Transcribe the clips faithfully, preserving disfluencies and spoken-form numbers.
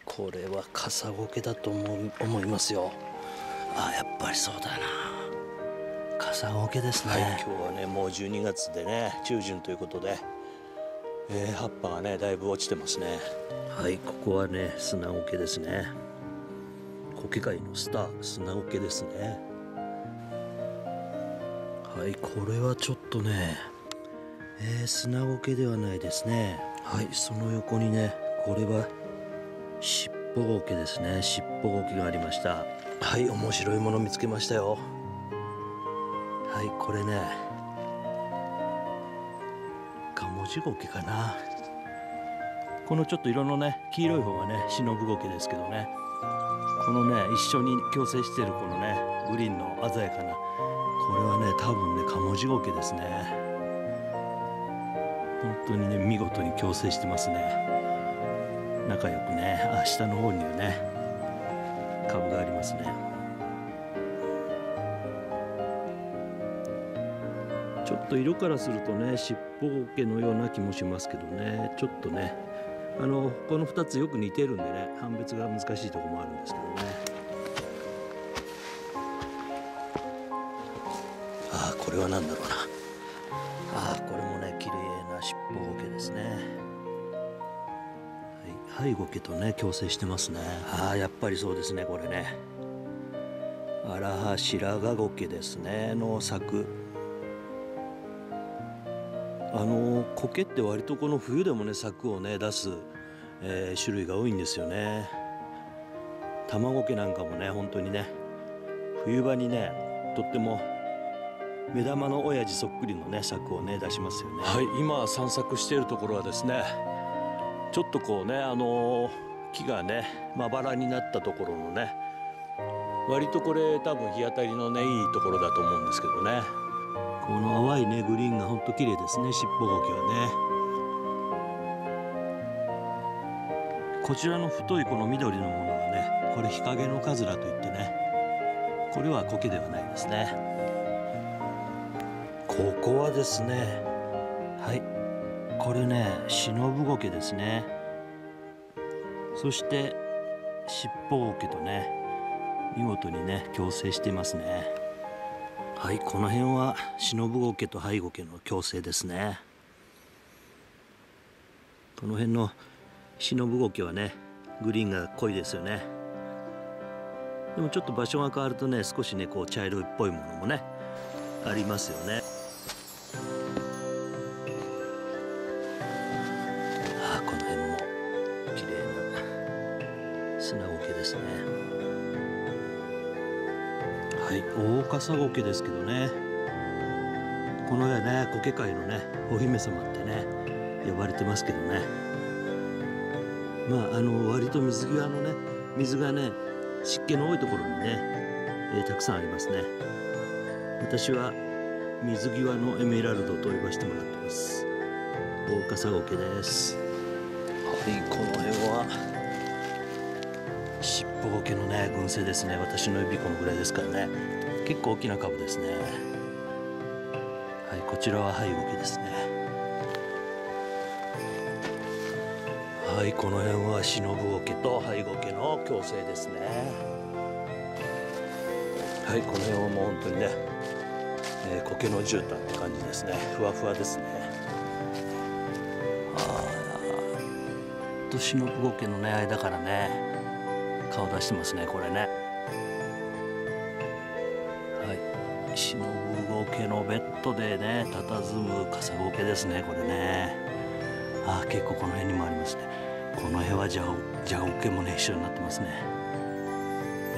これはカサゴケだと思う思いますよ。あ、やっぱりそうだな。カサゴケですね。はい、今日はねもうじゅうにがつでね中旬ということで、えー、葉っぱがねだいぶ落ちてますね。はい、ここはね砂苔ですね。苔界のスター砂苔ですね。はい、これはちょっとね、えー、砂苔ではないですね。はい、その横にねこれは尻尾苔ですね。尻尾苔がありました。はい、面白いもの見つけましたよ。はい、これねカモジ苔かな。このちょっと色のね黄色い方がねシノブ苔ですけどね、このね一緒に共生しているこのねグリーンの鮮やかなこれはね多分ねカモジ苔ですね。本当にね見事に共生してますね。仲良くね。あ、下の方にはね株がありますね。ちょっと色からするとね尻尾苔のような気もしますけどね、ちょっとねあのこのふたつよく似てるんでね判別が難しいところもあるんですけどね。ああ、これは何だろうな。ああ、これもね綺麗な尻尾苔ですね。はい、ハイゴケとね共生してますね。ああ、やっぱりそうですね。これねアラハシラガゴケですねの作。あの苔って割とこの冬でもね作をね出す、えー、種類が多いんですよね。卵苔なんかもね本当にね冬場にねとっても目玉の親父そっくりのね作をね出しますよね。はい、今散策しているところはですねちょっとこうねあの木がねまばらになったところのね割とこれ多分日当たりのねいいところだと思うんですけどね。この淡いねグリーンがほんと綺麗ですね。尻尾苔はね。こちらの太いこの緑のものはねこれ日陰のカズラといってねこれは苔ではないですね。ここはですね、はいこれねシノブ苔ですね。そして尻尾苔とね見事にね共生していますね。はい、この辺はシノブ苔とハイゴケの共生ですね。この辺のシノブ苔はねグリーンが濃いですよね。でもちょっと場所が変わるとね少しねこう茶色いっぽいものもねありますよね。ああ、この辺も綺麗な砂苔ですね。はい、大カサゴケですけどね、この絵ね苔界のねお姫様ってね呼ばれてますけどね、まああの割と水際のね水がね湿気の多いところにね、えー、たくさんありますね。私は水際のエメラルドと呼ばせてもらってます。大カサゴケです。はい、この辺は尻尾苔のね群生ですね。私の指このぐらいですからね結構大きな株ですね。はい、こちらはハイゴケですね。はい、この辺はシノブ苔とハイゴケの共生ですね。はい、この辺はもう本当にね、えー、苔の絨毯って感じですね。ふわふわですね。あーとシノブ苔のね間からね顔出してますねこれね。はい、シノブ苔のベッドでね佇むカサゴケですねこれね。あー、結構この辺にもありますね。この辺はジャオジャオケもね一緒になってますね。うん、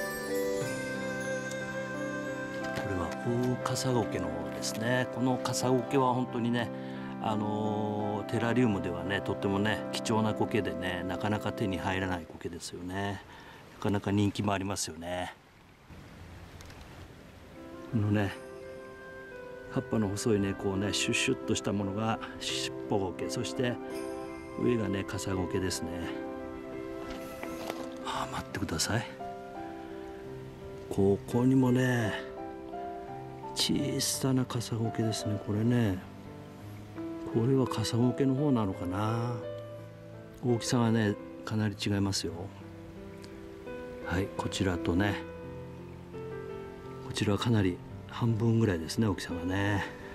これは大カサゴケの方ですね。このカサゴケは本当にねあのー、テラリウムではねとってもね貴重な苔でねなかなか手に入らない苔ですよね。なかなか人気もありますよね。このね葉っぱの細いねこうねシュッシュッとしたものが尻尾苔、そして上がねカサゴケですね。あ、待ってください。ここにもね小さなカサゴケですね。これねこれはカサゴケの方なのかな。大きさがねかなり違いますよ。はい、こちらとね、こちらはかなり半分ぐらいですね、大きさがね。